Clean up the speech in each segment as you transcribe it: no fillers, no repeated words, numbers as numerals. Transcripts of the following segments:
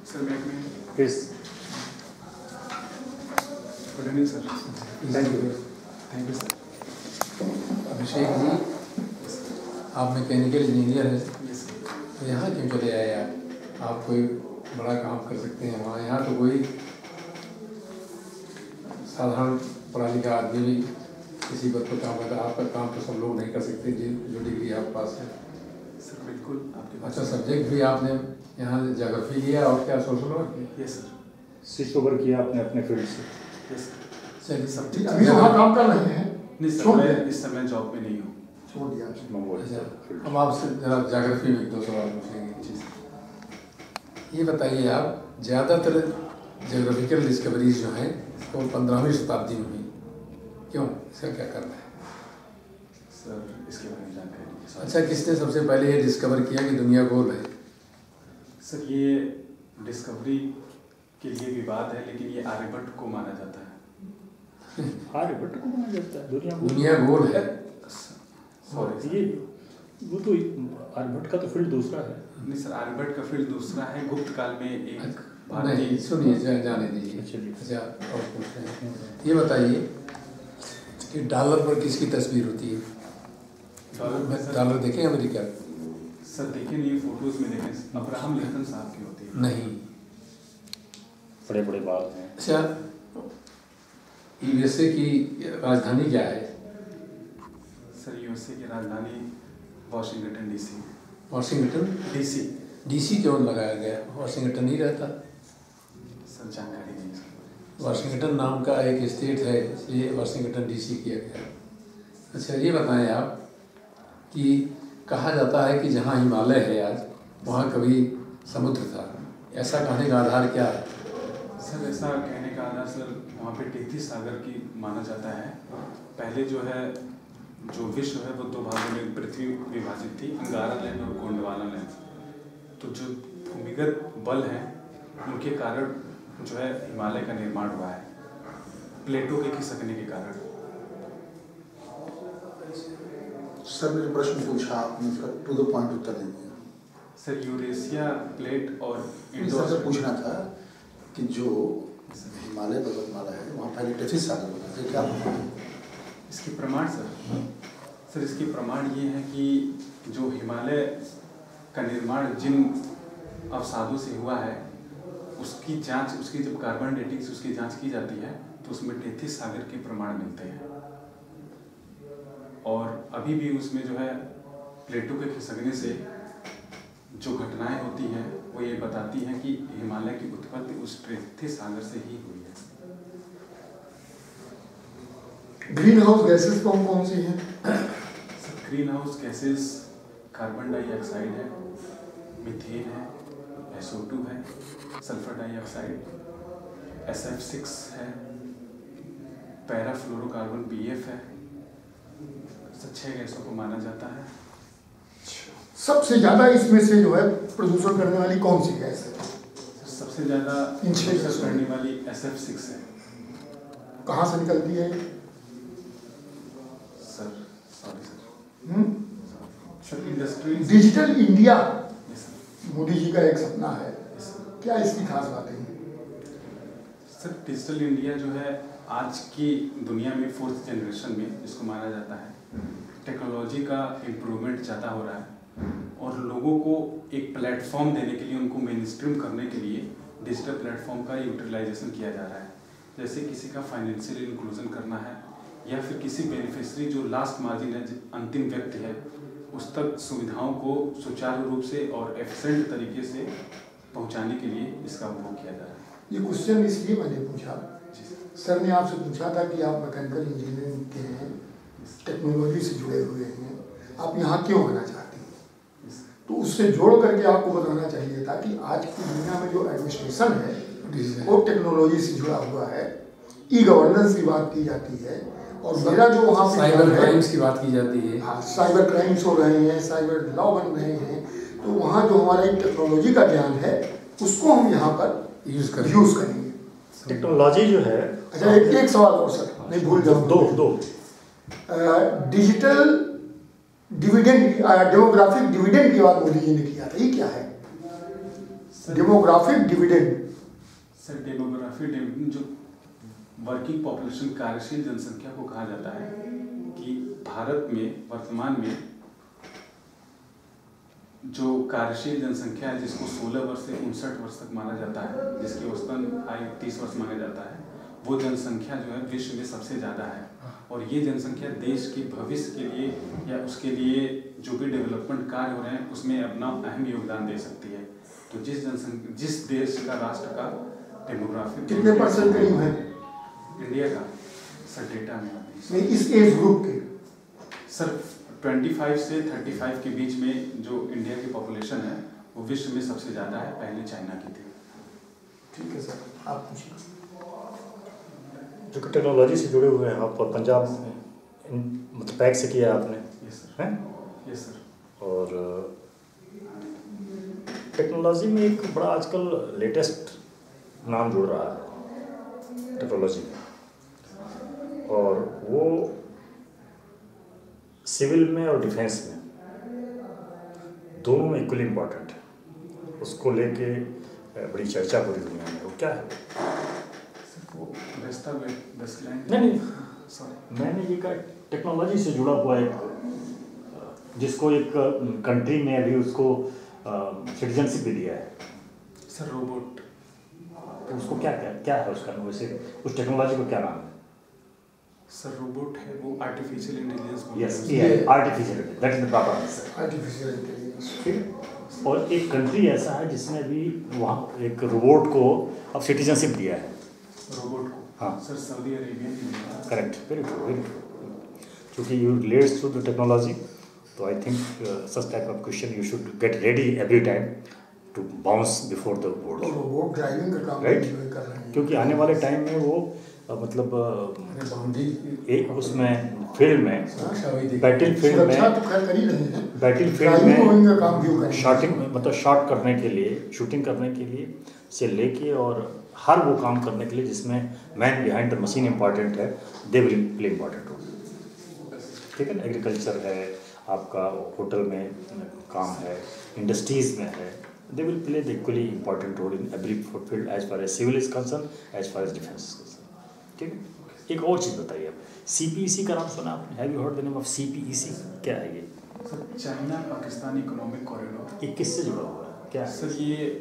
Sir मैं please. Good evening sir. Thank you sir. Abhishek ji, आप mechanical engineer हैं, yes sir. तो यहाँ क्यों चले आए आप कोई बड़ा काम कर सकते हैं वहाँ। यहाँ तो कोई साधारण पढ़ा लिखा आदमी भी किसी पद पर काम करता है, आपका काम तो सब लोग नहीं कर सकते जो डिग्री आपके पास है। सर बिल्कुल आपके पास। अच्छा, सब्जेक्ट भी आपने यहाँ ज्योग्राफी लिया और क्या social work? Yes sir. Switch over किया आपने अपने फील्ड से? Yes sir. सब्जेक्ट अभी वहाँ काम कर रहे हैं? नहीं सर, मैं इस समय जॉब में नहीं हूँ। छोड़ दिया। अच्छा, हम आपसे जरा ज्योग्राफी में 2 सवाल पूछेंगे। जी सर। ये बताइए, आप ज़्यादातर ज्योग्राफिकल डिस्कवरीज जो हैं वो 15वीं शताब्दी में हुई, क्यों? इसका क्या करना है? सर इसके बारे में जानकारी। अच्छा, किसने सबसे पहले ये डिस्कवर किया कि दुनिया गोल है? सर ये डिस्कवरी के लिए विवाद है, लेकिन ये आर्यभट्ट को माना जाता है। आर्यभट्ट को माना जाता है दुनिया गोल है? सॉरी ये वो तो आर्यभट्ट का तो फील्ड दूसरा है। नहीं सर, आर्यभट्ट का फील्ड दूसरा है। गुप्त काल में एक नहीं, सुनिए, जाने दीजिए। अच्छा, और पूछते हैं, ये बताइए कि डॉलर पर किसकी तस्वीर होती है? डॉलर देखें अमेरिका? सर देखें नहीं, फोटोज में देखें, अब्राहम लिंकन साहब की होती है। नहीं, बड़े बड़े बाल हैं। अच्छा, यूएसए की राजधानी क्या है? सर यूएसए की राजधानी Washington DC. Washington DC? DC क्यों लगाया गया? वाशिंगटन ही रहता। सर जानकारी नहीं है। वाशिंगटन नाम का एक स्टेट है, इसलिए वाशिंगटन डीसी किया गया। अच्छा, ये बताएं आप कि कहा जाता है कि जहाँ हिमालय है आज, वहाँ कभी समुद्र था, ऐसा कहने का आधार क्या है? सर ऐसा कहने का आधार सर वहाँ पे टेथिस सागर की माना जाता है। पहले जो है जो विश्व है वो 2 भागों में पृथ्वी विभाजित थी, अंगारा लैंड और गोंडवाना लैंड। तो जो भूमिगत बल हैं उनके कारण जो है हिमालय का निर्माण हुआ है, प्लेटों के खिसकने के कारण। सर ने जो प्रश्न पूछा आपने उसका टू द पॉइंट उत्तर दे दिया। सर यूरेशिया प्लेट और सर पूछना था कि जो हिमालय पर्वतमाला है वहाँ पहले टेथिस सागर बना था, क्या इसके प्रमाण? सर इसके प्रमाण ये है कि जो हिमालय का निर्माण जिन अवसादों से हुआ है उसकी जांच, उसकी जब कार्बन डेटिंग से उसकी जांच की जाती है तो उसमें टेथिस सागर के प्रमाण मिलते हैं। और अभी भी उसमें जो है प्लेटों के खिसकने से जो घटनाएं होती हैं वो ये बताती हैं कि हिमालय की उत्पत्ति उस टेथिस सागर से ही हुई है। ग्रीन हाउस गैसेस कौन कौन सी हैं? Sir green house gases carbon dioxide है, मीथेन है, SO2 है, सल्फर डाइऑक्साइड, SF6 है, पैराफ्लोरोकार्बन PF है। 6 गैसों को माना जाता है। सबसे ज्यादा इसमें से जो है प्रदूषण करने वाली कौन सी गैस है? सबसे ज्यादा इन 6 प्रदूषण करने वाली SF6 है। कहाँ से निकलती है? Sir sorry sir industry. Digital India yes sir. Modi ji का एक सपना है, क्या इसकी खास बातें हैं? सर डिजिटल इंडिया जो है आज की दुनिया में 4th जनरेशन में जिसको माना जाता है, टेक्नोलॉजी का इम्प्रूवमेंट ज़्यादा हो रहा है और लोगों को एक प्लेटफॉर्म देने के लिए, उनको मेन स्ट्रीम करने के लिए डिजिटल प्लेटफॉर्म का यूटिलाइजेशन किया जा रहा है। जैसे किसी का फाइनेंशियल इंक्लूजन करना है या फिर किसी बेनिफिशरी जो लास्ट मार्जिन है, अंतिम व्यक्ति है, उस तक सुविधाओं को सुचारू रूप से और एफिशिएंट तरीके से पहुंचाने के लिए इसका उपयोग किया जा रहा है। ये क्वेश्चन इसलिए मैंने पूछा, सर ने आपसे पूछा था कि आप मैकेनिकल इंजीनियरिंग के हैं, टेक्नोलॉजी से जुड़े हुए हैं, आप यहाँ क्यों आना चाहते हैं? तो उससे जोड़ करके आपको बताना चाहिए था कि आज की दुनिया में जो एडमिनिस्ट्रेशन है वो टेक्नोलॉजी से जुड़ा हुआ है, ई गवर्नेंस की बात की जाती है और मेरा जो वहाँ साइबर क्राइम्स की बात की जाती है। हाँ, साइबर क्राइम्स हो रहे हैं, साइबर लॉ बन रहे हैं, तो वहाँ जो हमारा एक टेक्नोलॉजी का ज्ञान है उसको हम यहाँ पर यूज़ करेंगे। टेक्नोलॉजी जो है। अच्छा, एक सवाल और सर, नहीं भूल जाऊँ। दो डिजिटल डिविडेंड, डेमोग्राफिक डिविडेंड की बात मोदी जी ने किया था, ये क्या है? Demographic dividend. Sir demographic dividend जो वर्किंग पॉपुलेशन, कार्यशील जनसंख्या को कहा जाता है कि भारत में वर्तमान में जो कार्यशील जनसंख्या है, जिसको 16 वर्ष से 59 वर्ष तक माना जाता है, जिसकी औसतन आयु 30 वर्ष माना जाता है, वो जनसंख्या जो है विश्व में सबसे ज़्यादा है। और ये जनसंख्या देश के भविष्य के लिए या उसके लिए जो भी डेवलपमेंट कार्य हो रहे हैं उसमें अपना अहम योगदान दे सकती है। तो जिस देश का, राष्ट्र का डेमोग्राफिक कितने परसेंट करीब है इंडिया का सर डेटा में नहीं, इस एज ग्रुप के? सर 25 से 35 के बीच में जो इंडिया की पॉपुलेशन है वो विश्व में सबसे ज़्यादा है, पहले चाइना की थी। ठीक है सर, आप पूछिए। जो कि टेक्नोलॉजी से जुड़े हुए हैं आप, पंजाब मतलब पैक से किया आपने? Yes sir. हैं? Yes sir. और टेक्नोलॉजी में एक बड़ा आजकल लेटेस्ट नाम जुड़ रहा है टेक्नोलॉजी में, और वो सिविल में और डिफेंस में दोनों में इक्वली इम्पोर्टेंट है। उसको लेके बड़ी चर्चा पूरी दुनिया में। वो क्या है? वो नहीं, मैंने ये कहा टेक्नोलॉजी से जुड़ा हुआ एक, जिसको एक कंट्री में अभी उसको सिटीजनशिप भी दिया है सर, रोबोट। तो उसको क्या है उसका, वैसे उस टेक्नोलॉजी को क्या नाम है? सर रोबोट है वो artificial intelligence. Yes, artificial, that is the proper answer. Artificial intelligence, ठीक है। और एक कंट्री ऐसा है जिसने भी वहाँ एक रोबोट को अब सिटीजनशिप दिया है। रोबोट को? हाँ sir, Saudi Arabia. Correct, very true, very true. क्योंकि you relates to the technology, तो I think such type of question you should get ready every time to bounce before the board. तो robot driving का काम right, कर रहे हैं, क्योंकि आने वाले टाइम में वो मतलब एक उसमें फील्ड में, बैटल फील्ड में, सुरक्षा तो खैर कर ही रहे हैं, बैटल फील्ड ड्राइविंग में काम क्यों करें? शॉटिंग मतलब शॉट करने के लिए, शूटिंग करने के लिए से लेके और हर वो काम करने के लिए जिसमें man behind the machine important है, they will play important role. ठीक है ना, एग्रीकल्चर है आपका, होटल में काम है, इंडस्ट्रीज़ में है, they will play the equally important role in every field as far as civil is concern, as far as defence is concern. ठीक है। एक और चीज़ बताइए आप, CPEC का नाम सुना आपने? Have you heard the name of CPEC? क्या है ये? सर चाइना पाकिस्तान इकोनॉमिक कॉरिडोर। ये किससे जुड़ा हुआ है, क्या है? सर ये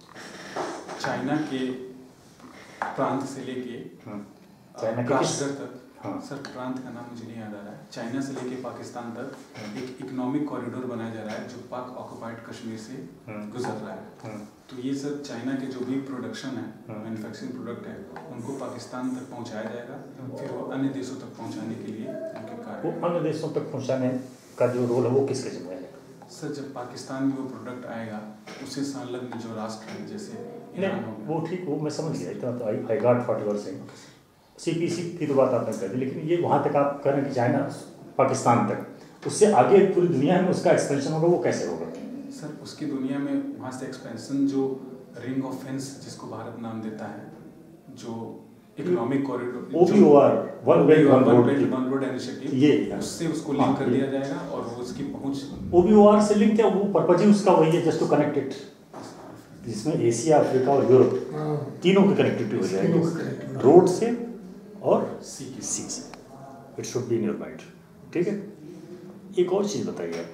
चाइना के प्रांत से लेके चाइना के काश्मीर तक, हाँ सर प्रांत का नाम मुझे नहीं याद आ रहा है, चाइना से लेके पाकिस्तान तक एक इकोनॉमिक कॉरिडोर बनाया जा रहा है जो पाक ऑक्युपाइड कश्मीर से गुजर रहा है। तो ये सर चाइना के जो भी प्रोडक्शन है, मैन्युफैक्चरिंग प्रोडक्ट है, उनको पाकिस्तान तक पहुंचाया जाएगा, फिर वो अन्य देशों तक पहुंचाने के लिए उनके कार्य। वो अन्य देशों तक पहुंचाने का जो रोल है वो किसके जिम्मे है? सर जब पाकिस्तान में वो प्रोडक्ट आएगा, उससे संलग्न जो राष्ट्र है, जैसे ईरान हो गया। वो ठीक, वो मैं समझ गया, इतना तो I got what you are saying. CPEC की तो बात आपने कर दी, लेकिन ये वहाँ तक आप कह रहे हैं कि चाइना पाकिस्तान तक, उससे आगे पूरी दुनिया में उसका एक्सपेंशन होगा, वो कैसे होगा? सर उसकी दुनिया में वहाँ से एक्सपेंशन, जो रिंग ऑफ फेंस जिसको भारत नाम देता है, जो economic corridor, OBOR, one belt one road initiative, ये उससे उसको लिंक कर दिया जाएगा और वो उसकी पहुँच। OBOR से लिंक क्या, वो पर्पज ही उसका वही है, जस्ट टू कनेक्ट इट, जिसमें एशिया, अफ्रीका और यूरोप तीनों की कनेक्टिविटी हो जाएगी, रोड से और सी से। It should be in your mind. ठीक है। एक और चीज़ बताइए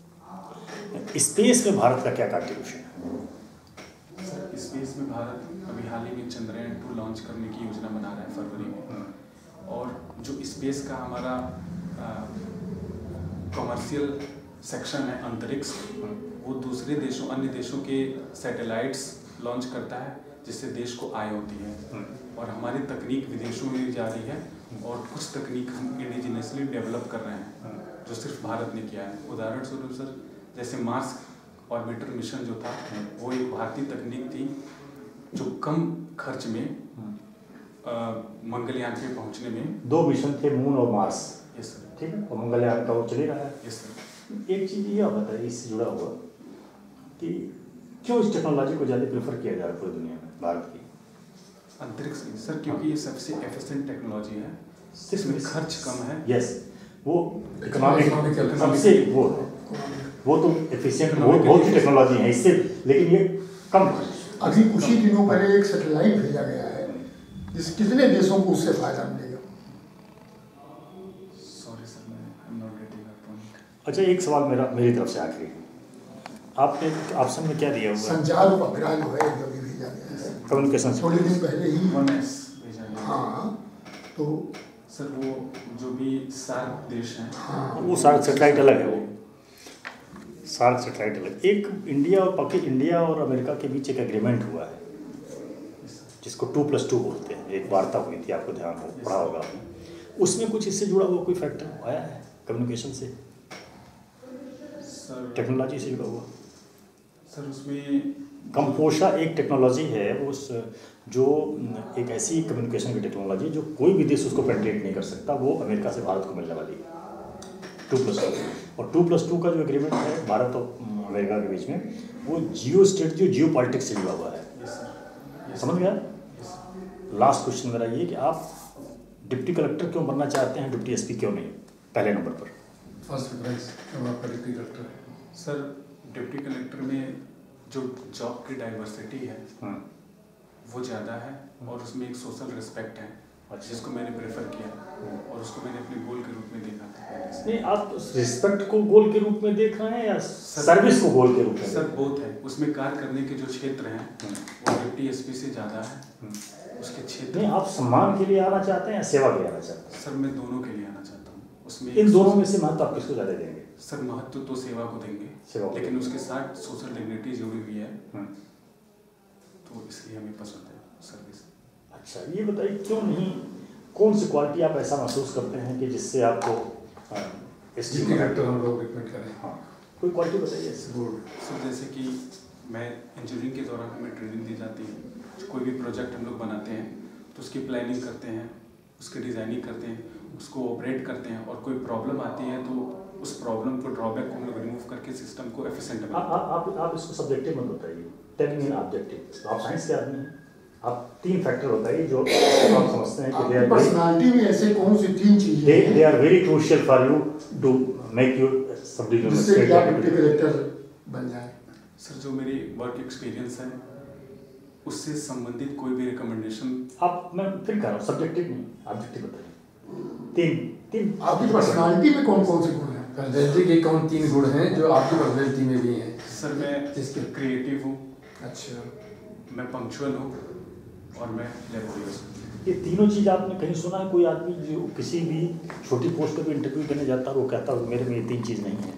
आप, स्पेस में भारत का क्या कंट्रीब्यूशन है? सर स्पेस में भारत अभी हाल ही में चंद्रयान 2 लॉन्च करने की योजना बना रहा है फरवरी में, और जो स्पेस का हमारा कमर्शियल सेक्शन है अंतरिक्ष, वो दूसरे देशों, अन्य देशों के सैटेलाइट्स लॉन्च करता है, जिससे देश को आय होती है। और हमारी तकनीक विदेशों में जा रही है, और कुछ तकनीक हम इंडिजिनसली डेवलप कर रहे हैं जो सिर्फ भारत ने किया है। उदाहरण स्वरूप सर, जैसे मार्स ऑर्बिटर मिशन जो था, वो एक भारतीय तकनीक थी जो कम खर्च में मंगलयान पे पहुंचने में। 2 मिशन थे, मून और मार्स। Yes sir. ठीक है, और मंगलयान का वो चल ही रहा है। Yes sir. एक चीज़ ये बताइए इससे जुड़ा हुआ कि क्यों इस टेक्नोलॉजी को ज़्यादा प्रेफर किया जा रहा है पूरी दुनिया में, भारत की? अंतरिक्ष सर, क्योंकि ये सबसे एफिशिएंट टेक्नोलॉजी है, इसमें खर्च कम है। यस, वो इकोनॉमिक सबसे वो तो एफिशिएंट बहुत ही टेक्नोलॉजी है इससे, लेकिन ये कम खर्च। अभी कुछ ही दिनों पहले एक सैटेलाइट भेजा गया है कितने देशों को उससे फायदा मिलेगा? सॉरी सर, मैं I am not getting that point. अच्छा, एक सवाल मेरी तरफ से आखिरी, आपने ऑप्शन में क्या दिया हुआ है? संचार उपग्रह जो है जो भी भेजा गया है कम्युनिकेशन थोड़े दिन पहले ही। 1S भेजा गया। हाँ, तो सर वो जो भी सार्क देश हैं, हाँ, वो सार्क सेटेलाइट अलग है, वो सार्क सेटेलाइट अलग। एक इंडिया और अमेरिका के बीच एक एग्रीमेंट हुआ है जिसको 2+2 बोलते हैं, एक वार्ता हुई थी, आपको ध्यान हो पढ़ा होगा आपने। उसमें कुछ इससे जुड़ा हुआ कोई फैक्टर आया है कम्युनिकेशन से, सर टेक्नोलॉजी से जुड़ा हुआ? सर उसमें कंपोशा एक टेक्नोलॉजी है, उस जो एक ऐसी कम्युनिकेशन की टेक्नोलॉजी जो कोई भी देश उसको पेनिट्रेट नहीं कर सकता, वो अमेरिका से भारत को मिलने वाली है 2+2। और 2+2 का जो एग्रीमेंट है भारत और अमेरिका के बीच में, वो जियो स्ट्रेटजी, जियो पॉलिटिक्स से जुड़ा हुआ है। समझ गया? लास्ट क्वेश्चन मेरा ये कि आप डिप्टी कलेक्टर क्यों बनना चाहते हैं, डिप्टी एसपी क्यों नहीं पहले नंबर पर? फर्स्ट प्रेफरेंस आपका डिप्टी कलेक्टर है। सर डिप्टी कलेक्टर में जो जॉब की डाइवर्सिटी है वो ज़्यादा है और उसमें एक सोशल रिस्पेक्ट है, जिसको मैंने प्रेफर किया और उसको मैंने अपने गोल के रूप में देखा था पहले से। नहीं, आप रिस्पेक्ट को गोल के रूप में देख रहे हैं या सर्विस को गोल के रूप में? सर बोथ है, उसमें कार्य करने के जो क्षेत्र हैं वो डिप्टी एसपी से ज़्यादा है उसके क्षेत्र। नहीं, आप सम्मान के लिए आना चाहते हैं या सेवा के लिए आना चाहते हैं? सर मैं दोनों के लिए आना चाहता हूँ। उसमें इन दोनों में से महत्व आप किसको ज़्यादा देंगे? सर महत्व तो सेवा को देंगे, सेवा को लेकिन उसके साथ सोशल डिग्निटी जुड़ी हुई है, तो इसलिए हमें पसंद है सर्विस। अच्छा, ये बताइए क्यों नहीं, कौन सी क्वालिटी आप ऐसा महसूस करते हैं कि जिससे आपको डिप्टी कलेक्टर हम लोग रिकमेंड करें? हाँ, कोई क्वालिटी बताइए। सर जैसे कि मैं इंजीनियरिंग के दौरान हमें ट्रेनिंग दी जाती है, कोई भी प्रोजेक्ट हम लोग बनाते हैं तो उसकी प्लानिंग करते हैं, उसकी डिज़ाइनिंग करते हैं, उसको ऑपरेट करते हैं, और कोई प्रॉब्लम आती है तो उस प्रॉब्लम को, ड्रॉबैक को हम लोग रिमूव करके सिस्टम को एफिशिएंट बनाते हैं। आप इसको सब्जेक्टिव मत बताइए, टेल मी ऑब्जेक्टिव। आप साइंस के आदमी हैं, आप 3 फैक्टर बताइए जो आप समझते हैं कि पर्सनालिटी में ऐसे कौन सी 3 चीजें they are very crucial for you to make you सब जिससे कि आप डिप्टी कलेक्टर बन जाए? सर जो मेरी वर्क एक्सपीरियंस है उससे संबंधित कोई भी रिकमेंडेशन। आप, मैं फिर कह रहा हूँ सब्जेक्टिव नहीं, ऑब्जेक्टिव बताइए। तीन आपकी पर्सनालिटी में कौन कौन से गुण हैं? पर्सनैलिटी के कौन 3 गुण हैं जो आपकी पर्सनैलिटी में भी हैं? सर मैं क्रिएटिव हूँ, अच्छा, मैं पंक्चुअल हूँ और मैं लेबोरियस हूँ। ये तीनों चीज़ आपने कहीं सुना है? कोई आदमी जो किसी भी छोटी पोस्ट पर भी इंटरव्यू देने जाता है वो कहता है मेरे में ये 3 चीज़ नहीं है?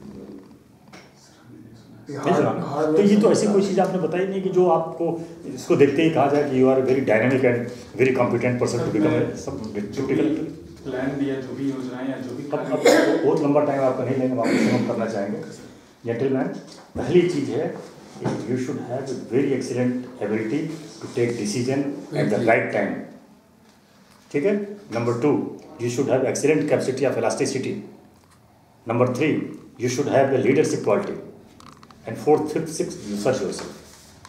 नहीं सुना? तो ये तो ऐसी कोई चीज़ आपने बताई नहीं कि जो आपको इसको देखते ही कहा जाए कि you are very dynamic and very competent person to become plan दिया, जो भी योजनाएं या जो भी अब बहुत लंबा टाइम आपका नहीं लेंगे, वापस हम करना चाहेंगे। जेंटलमैन, पहली चीज़ है you should have very excellent ability to take decision at the right time, ठीक है? Number 2, you should have excellent capacity of elasticity. Number 3, you should have the leadership quality. And 4th, 5th, 6th, you search yourself.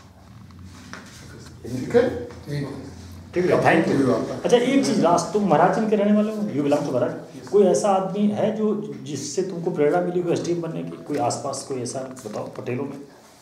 ठीक है? ठीक है, thank you. अच्छा, एक चीज़ last, तुम महाराजगंज के रहने वाले हो, यू बिलोंग टू महाराज। कोई ऐसा आदमी है जो जिससे तुमको प्रेरणा मिली हो एसडीएम बनने की? कोई आसपास कोई ऐसा बताओ पटेलों में?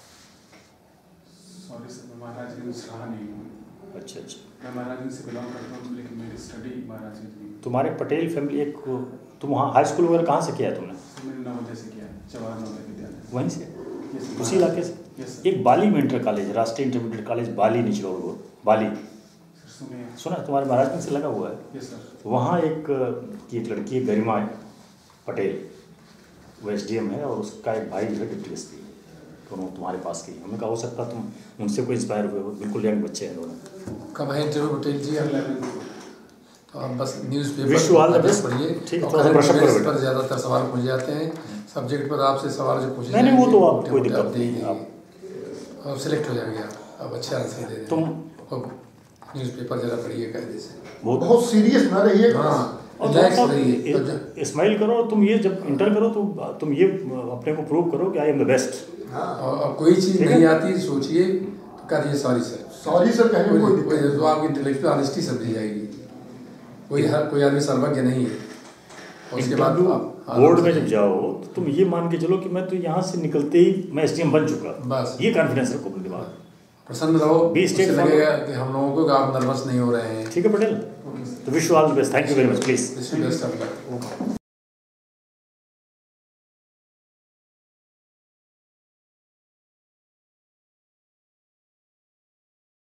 सॉरी सर, मैं महाराजगंज रहा नहीं हूँ। अच्छा, मैं महाराजगंज से बिलोंग करता हूँ, लेकिन मेरी स्टडी महाराजगंज में। तुम्हारे पटेल फैमिली एक, तुम वहाँ हाई स्कूल वगैरह कहाँ से किया है तुमने? मैंने नवोदय से किया, जवाहर नवोदय विद्यालय। वहीं से, उसी इलाके से? एक बाली में इंटर कॉलेज, राष्ट्रीय intermediate college Bali, Nichlaul road, Bali, सुना? तुम्हारे महाराजगंज से लगा हुआ है। Yes sir. वहाँ एक लड़की है गरिमा पटेल, वो एसडीएम है, और उसका एक भाई जो है डिप्टी एसपी, दोनों तुम्हारे पास की। हमने कहा हो सकता तुम उनसे कोई इंस्पायर हुए हो, बिल्कुल यंग बच्चे हैं दोनों। कब है इंटरव्यू पटेल जी? तो आप बस न्यूज़पेपर पढ़िए, ठीक है, थोड़ा सा ब्रश अप करो पर ज़्यादातर सवाल पूछ जाते हैं, सब्जेक्ट पर आपसे सवाल जो पूछे नहीं, वो तो आप कोई दिक्कत नहीं, आप सिलेक्ट हो जाएंगे, आप अच्छे आंसर दे दें। तुम न्यूज़पेपर ज़रा पढ़िए कायदे से, बहुत सीरियस ना रहिए। स्माइल करो। तुम ये जब इंटर करो तो तुम ये अपने को प्रूव करो कि आई एम द बेस्ट। और कोई चीज़ नहीं आती सोचिए तो कह दीजिए सॉरी सर, सॉरी सर कहने में कोई तो आपकी इंटेलेक्चुअल ऑनेस्टी समझी जाएगी। कोई आदमी सर्वज्ञ नहीं है। और उसके बाद बोर्ड में जब जाओ तो तुम ये मान के चलो कि मैं तो यहाँ से निकलते ही मैं एसडीएम बन चुका, बस ये कॉन्फिडेंस रखो अपने दिमाग। प्रसन्न रहो, Be उससे stay लगेगा कि हम लोगों को कि आप नर्वस नहीं हो रहे हैं। ठीक है पटेल, तो wish you all the best, thank you very much, please. Best of luck.